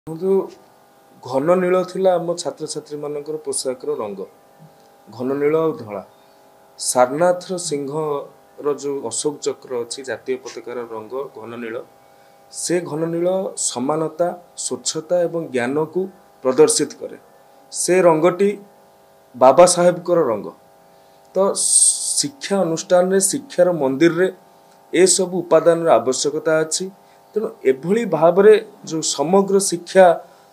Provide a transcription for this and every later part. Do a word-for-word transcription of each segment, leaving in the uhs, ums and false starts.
जो घन नील थिला आम छात्र छात्री मानकर पोशाक रंग घन नील और धला सारनाथ सिंह रो जो अशोक चक्र अच्छी जातीय पताकार रंग घन नील से घन नील समानता स्वच्छता एवं ज्ञान को प्रदर्शित करे से रंगटी बाबा साहेब कर रंग तो शिक्षा अनुष्ठान रे शिक्षार मंदिर रे ए सब उपादान आवश्यकता अच्छी तेणु एभली भाव रे जो समग्र शिक्षा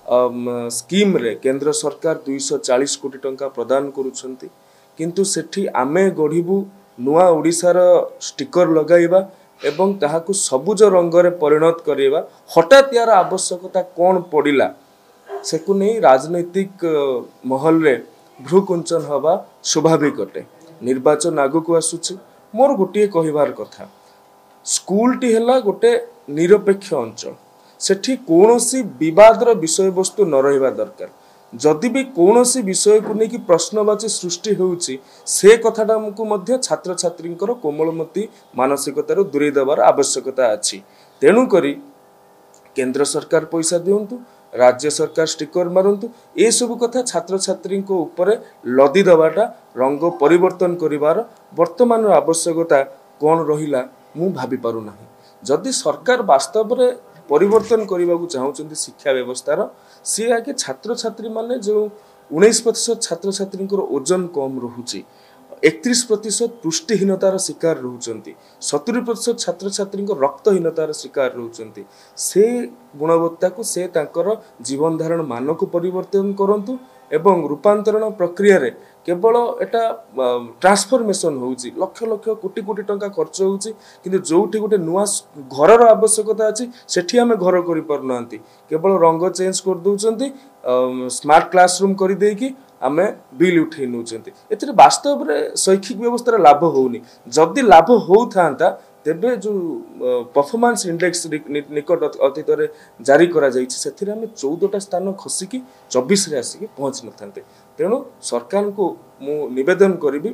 स्कीम रे केंद्र सरकार दुईश चालीस कोटी टंका प्रदान करुछंती किंतु सेठी आमे गढ़िबू नुआ ओडिशार स्टिकर लगाइबा एवं ताहाकू सबुज रंग रे परिणत करेबा हठात यार आवश्यकता कौन पड़िला सेकु नहीं राजनैतिक महल रे भ्रुकुंचन हवा स्वाभाविक अटे निर्वाचन आगु को आसुछि मोर गोटे कहिबार कथा स्कूल टी हला गोटे निरपेक्ष अंचल सेठी कोनोसी विवादर विषय वस्तु न रहिबा दरकार जदि भी कोनोसी विषय को लेकिन प्रश्नवाची सृष्टि होउछि से कथाटा हमकु मध्य छात्र छात्रींकर कोमलमती मानसिकतार दूरे देवार आवश्यकता अछि तेणु करी केंद्र सरकार पैसा दियंतु राज्य सरकार स्टिकर मारंतु ए सब कथा छात्र छात्री को ऊपर लदी दबाटा रंग परिवर्तन करिवार वर्तमान आवश्यकता कौन रहिला मु भाभी पारु नाही जदि सरकार वास्तव में परिवर्तन करने को चाहते शिक्षा व्यवस्थार सी आगे छात्र छात्री माने जो उन्नीस प्रतिशत छात्र छात्री ओजन कम रोचे एकतीस प्रतिशत पुष्टिहीनतार शिकार रोचंती सत्तरी प्रतिशत छात्र छात्री रक्तहीनतार शिकार रोचंती से गुणवत्ता को से तांकर जीवन धारण मान को परिवर्तन करंतु एवं रूपांतरण प्रक्रिया रे केवल एटा ट्रांसफॉर्मेशन होउची लक्ष लक्ष कोटी कोटी टंका खर्च होउची किंतु जोठी गोटे नुआ घरर आवश्यकता अछि सेठी हमें घर करि परनांती केवल रंग चेंज कर दउचंती स्मार्ट क्लासरूम करि देकी आमे बिल उठे नउचंती एतरे वास्तव रे शैक्षिक व्यवस्था लाभ होउनी जदि लाभ होउथांता तेबे जो परफॉर्मेंस इंडेक्स निकट अतीत रे जारी करा जाइछि सेथिरे हमें चौदह टा स्थान खसिकी चौबीस रे आसिकी पहुंच नथांते तेणु सरकार को मु निवेदन करी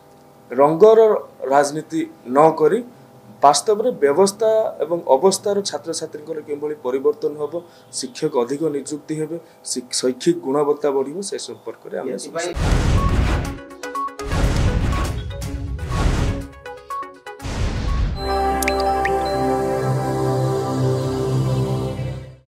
रंगर राजनीति न करी वास्तव में व्यवस्था एवं अवस्थार छात्र छात्री किभली परिवर्तन हम शिक्षक अधिक नियुक्ति हेबे शैक्षिक गुणवत्ता बढ़िबो से संपर्क रे